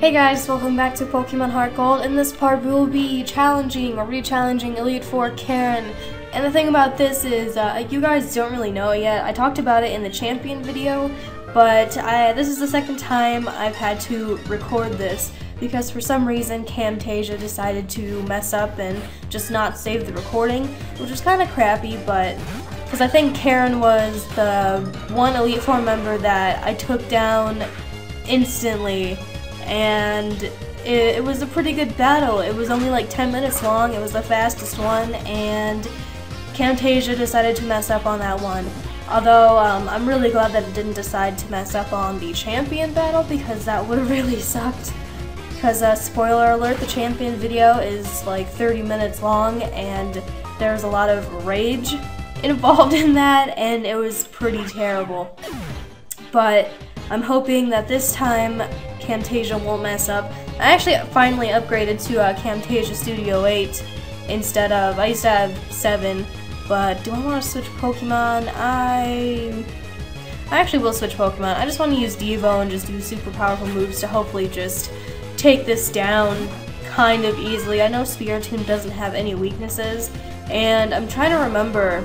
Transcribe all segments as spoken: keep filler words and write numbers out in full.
Hey guys, welcome back to Pokemon Heart Gold. In this part we will be challenging or re-challenging Elite Four Karen. And the thing about this is, uh, you guys don't really know it yet. I talked about it in the champion video, but I, this is the second time I've had to record this because for some reason Camtasia decided to mess up and just not save the recording, which is kind of crappy, but because I think Karen was the one Elite Four member that I took down instantly. And it, it was a pretty good battle. It was only like ten minutes long. It was the fastest one, and Camtasia decided to mess up on that one. Although um, I'm really glad that it didn't decide to mess up on the champion battle, because that would have really sucked. Because uh, spoiler alert, the champion video is like thirty minutes long, and there's a lot of rage involved in that, and it was pretty terrible. But I'm hoping that this time Camtasia won't mess up. I actually finally upgraded to uh, Camtasia Studio eight instead of, I used to have seven, but do I want to switch Pokemon? I I actually will switch Pokemon. I just want to use Devo and just do super powerful moves to hopefully just take this down kind of easily. I know Spiritomb doesn't have any weaknesses, and I'm trying to remember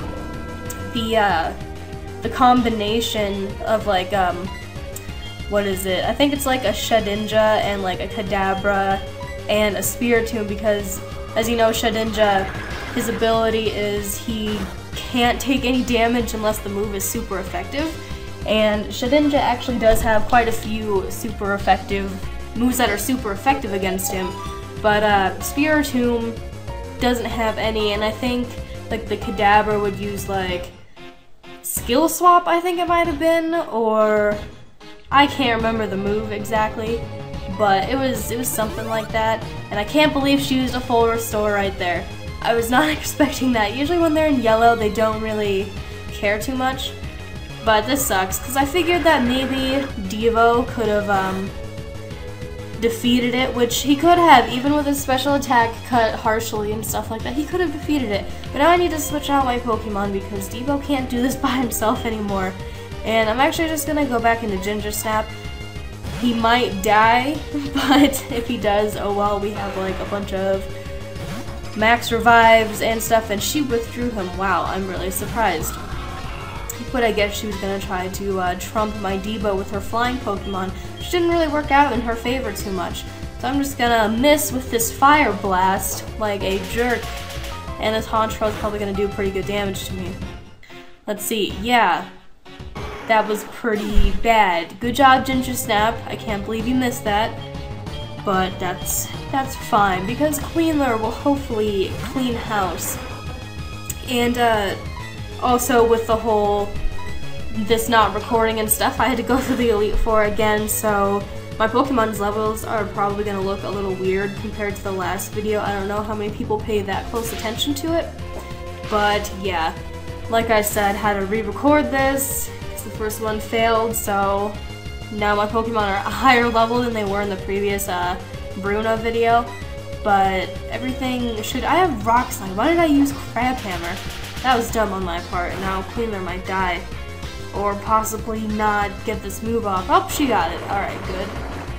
the uh, the combination of like um what is it? I think it's like a Shedinja and like a Kadabra and a Spiritomb, because as you know, Shedinja, his ability is he can't take any damage unless the move is super effective, and Shedinja actually does have quite a few super effective moves that are super effective against him, but uh, Spiritomb doesn't have any, and I think like the Kadabra would use like Skill Swap, I think it might have been, or I can't remember the move exactly, but it was it was something like that, and I can't believe she used a full restore right there. I was not expecting that. Usually when they're in yellow, they don't really care too much, but this sucks, because I figured that maybe Devo could have um, defeated it, which he could have, even with his special attack cut harshly and stuff like that. He could have defeated it, but now I need to switch out my Pokemon because Devo can't do this by himself anymore. And I'm actually just gonna go back into Ginger Snap. He might die, but if he does, oh well, we have like a bunch of max revives and stuff, and she withdrew him. Wow, I'm really surprised. But I guess she was gonna try to uh, trump my Devo with her flying Pokemon, which didn't really work out in her favor too much. So I'm just gonna miss with this Fire Blast like a jerk, and this Honchkrow is probably gonna do pretty good damage to me. Let's see, yeah. That was pretty bad. Good job, Ginger Snap. I can't believe you missed that. But that's that's fine, because Queenler will hopefully clean house. And uh, also with the whole this not recording and stuff, I had to go through the Elite Four again, so my Pokemon's levels are probably going to look a little weird compared to the last video. I don't know how many people pay that close attention to it. But yeah, like I said, had to re-record this. The first one failed, so now my Pokemon are a higher level than they were in the previous uh, Bruna video, but everything should... I have Rock Slide. Why did I use Crab Hammer? That was dumb on my part, and now Queenler might die, or possibly not get this move off. Oh, she got it. Alright, good.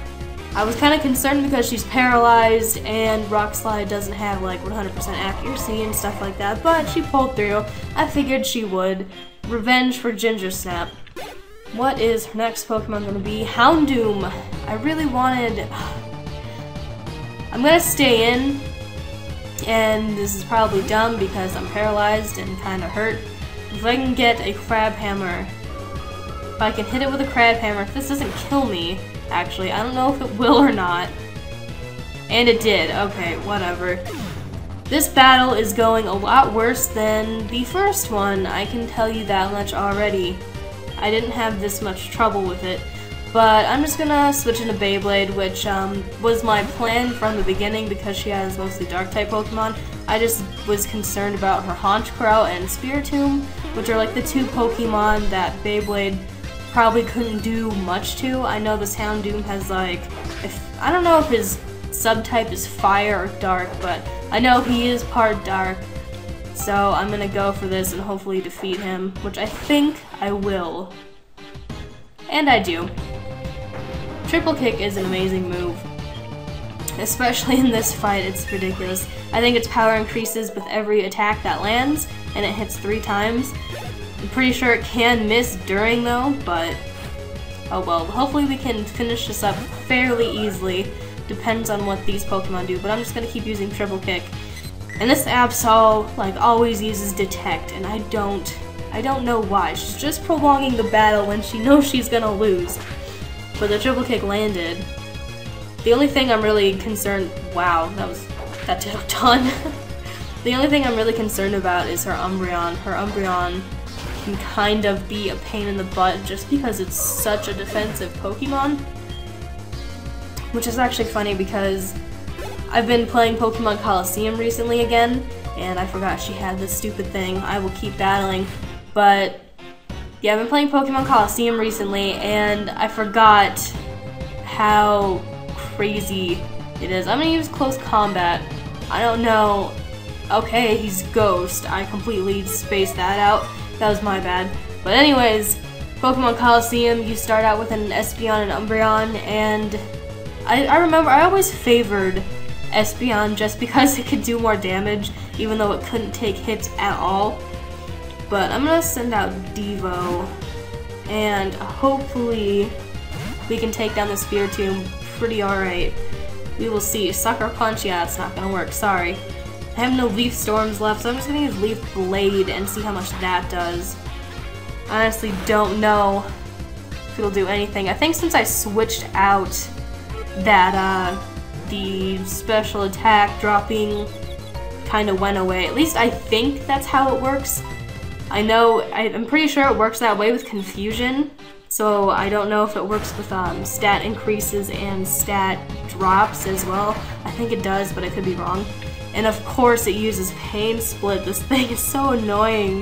I was kind of concerned because she's paralyzed, and Rock Slide doesn't have like one hundred percent accuracy and stuff like that, but she pulled through. I figured she would. Revenge for Ginger Snap. What is her next Pokemon going to be? Houndoom. I really wanted... I'm going to stay in, and this is probably dumb because I'm paralyzed and kind of hurt. If I can get a Crab Hammer, if I can hit it with a Crab Hammer, if this doesn't kill me, actually, I don't know if it will or not. And it did. Okay, whatever. This battle is going a lot worse than the first one, I can tell you that much already. I didn't have this much trouble with it, but I'm just gonna switch into Beyblade, which um, was my plan from the beginning because she has mostly Dark-type Pokemon. I just was concerned about her Honchkrow and Spiritomb, which are like the two Pokemon that Beyblade probably couldn't do much to. I know this Houndoom has like, if I don't know if his subtype is Fire or Dark, but I know he is part Dark, so I'm gonna go for this and hopefully defeat him, which I think I will. And I do. Triple kick is an amazing move. Especially in this fight, it's ridiculous. I think its power increases with every attack that lands, and it hits three times. I'm pretty sure it can miss during though, but oh well. Hopefully we can finish this up fairly easily. Depends on what these Pokemon do, but I'm just gonna keep using Triple Kick. And this Absol, like, always uses Detect, and I don't, I don't know why. She's just prolonging the battle when she knows she's gonna lose. But the Triple Kick landed. The only thing I'm really concerned, wow, that was, that did a ton. The only thing I'm really concerned about is her Umbreon. Her Umbreon can kind of be a pain in the butt just because it's such a defensive Pokemon. Which is actually funny because I've been playing Pokemon Colosseum recently again, and I forgot she had this stupid thing, I will keep battling. But yeah, I've been playing Pokemon Colosseum recently, and I forgot how crazy it is. I'm gonna use close combat. I don't know. Okay, he's Ghost. I completely spaced that out. That was my bad. But anyways, Pokemon Colosseum, you start out with an Espeon and Umbreon, and I, I remember I always favored Espeon just because it could do more damage, even though it couldn't take hits at all. But I'm gonna send out Devo, and hopefully we can take down the Spiritomb pretty alright. We will see. Sucker Punch, yeah, it's not gonna work, sorry. I have no Leaf Storms left, so I'm just gonna use Leaf Blade and see how much that does. I honestly don't know if it'll do anything. I think since I switched out that uh, the special attack dropping kind of went away. At least I think that's how it works. I know, I, I'm pretty sure it works that way with Confusion, so I don't know if it works with um, stat increases and stat drops as well. I think it does, but I could be wrong. And of course it uses Pain Split. This thing is so annoying.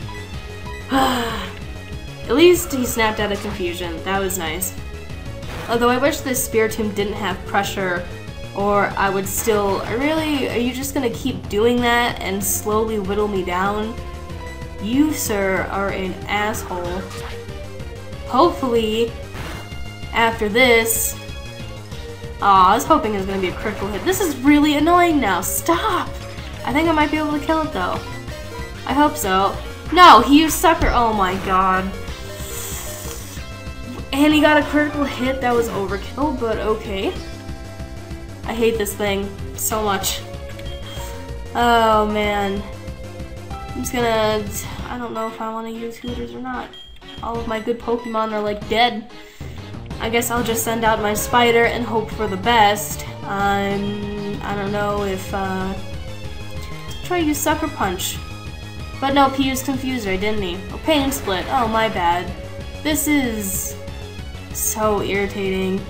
At least he snapped out of Confusion. That was nice. Although I wish this Spiritomb didn't have pressure, or I would still... Really? Are you just gonna keep doing that and slowly whittle me down? You, sir, are an asshole. Hopefully, after this... Aw, I was hoping it was gonna be a critical hit. This is really annoying now. Stop! I think I might be able to kill it, though. I hope so. No, he used Sucker. Oh my god. And he got a critical hit. That was overkill, but okay. I hate this thing so much. Oh man. I'm just gonna... I don't know if I want to use Hooters or not. All of my good Pokemon are like dead. I guess I'll just send out my Spider and hope for the best. Um, I don't know if... Uh, try to use Sucker Punch. But nope, he used Confuser, didn't he? Oh, Pain Split. Oh, my bad. This is... so irritating.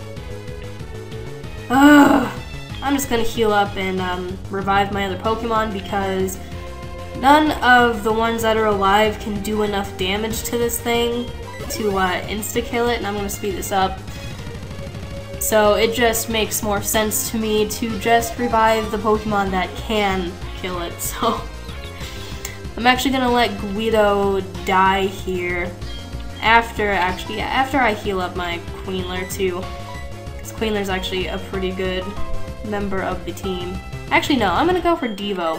Ugh. I'm just gonna heal up and um, revive my other Pokemon because none of the ones that are alive can do enough damage to this thing to uh, insta-kill it, and I'm gonna speed this up. So it just makes more sense to me to just revive the Pokemon that can kill it, so I'm actually gonna let Guido die here. After, actually, yeah, after I heal up my Queenler too. Because Queenler's actually a pretty good member of the team. Actually, no, I'm gonna go for Devo.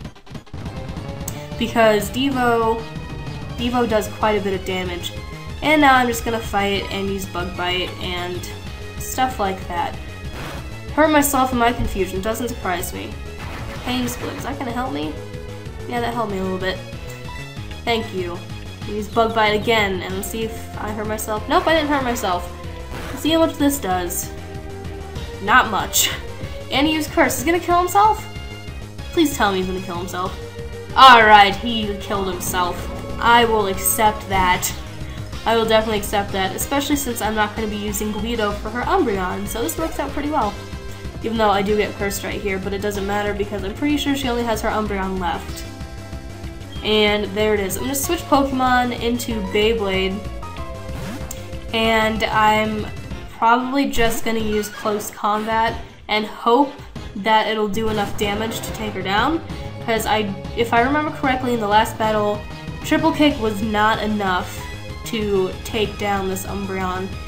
Because Devo, Devo does quite a bit of damage. And now I'm just gonna fight and use Bug Bite and stuff like that. Hurt myself in my confusion, doesn't surprise me. Pain Split, is that gonna help me? Yeah, that helped me a little bit. Thank you. Use Bug Bite again and see if I hurt myself. Nope, I didn't hurt myself. Let's see how much this does. Not much. And he used Curse. He's gonna kill himself? Please tell me he's gonna kill himself. Alright, he killed himself. I will accept that. I will definitely accept that, especially since I'm not going to be using Guido for her Umbreon, so this works out pretty well. Even though I do get cursed right here, but it doesn't matter because I'm pretty sure she only has her Umbreon left. And there it is. I'm going to switch Pokemon into Beyblade, and I'm probably just going to use Close Combat and hope that it'll do enough damage to take her down, because I, if I remember correctly in the last battle, Triple Kick was not enough to take down this Umbreon.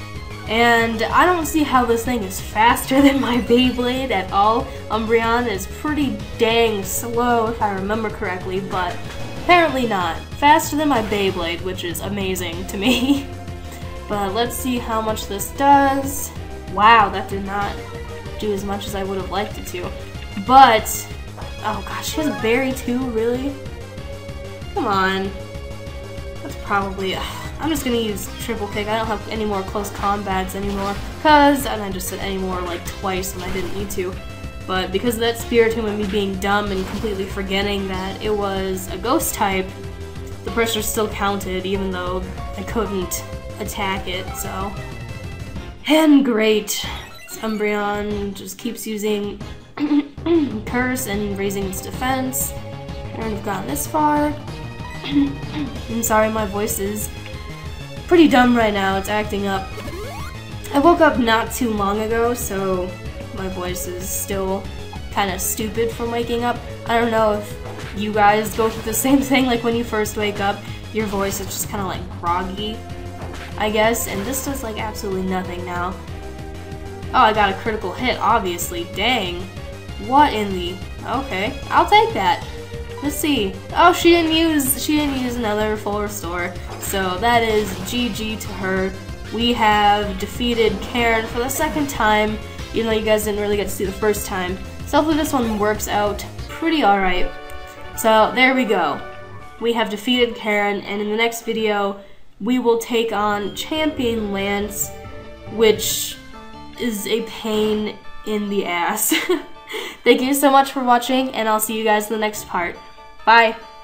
And I don't see how this thing is faster than my Beyblade at all. Umbreon is pretty dang slow if I remember correctly, but apparently not. Faster than my Beyblade, which is amazing to me. But let's see how much this does. Wow, that did not do as much as I would have liked it to. But, oh gosh, she has a berry too, really? Come on. That's probably, uh, I'm just gonna use triple kick. I don't have any more close combats anymore. Cause, and I just said anymore like twice when I didn't need to. But because of that Spiritomb and me being dumb and completely forgetting that it was a ghost type, the pressure still counted even though I couldn't attack it, so. And great. Umbreon just keeps using Curse and raising its defense. And we've gotten this far. I'm sorry, my voice is pretty dumb right now. It's acting up. I woke up not too long ago, so my voice is still kind of stupid from waking up. I don't know if you guys go through the same thing, like when you first wake up, your voice is just kind of like groggy, I guess, and this does like absolutely nothing now. Oh, I got a critical hit, obviously. Dang. What in the... Okay, I'll take that. Let's see. Oh, she didn't use she didn't use another full restore. So that is G G to her. We have defeated Karen for the second time, even though you guys didn't really get to see the first time. So hopefully this one works out pretty alright. So there we go. We have defeated Karen, and in the next video, we will take on Champion Lance, which is a pain in the ass. Thank you so much for watching, and I'll see you guys in the next part. Bye!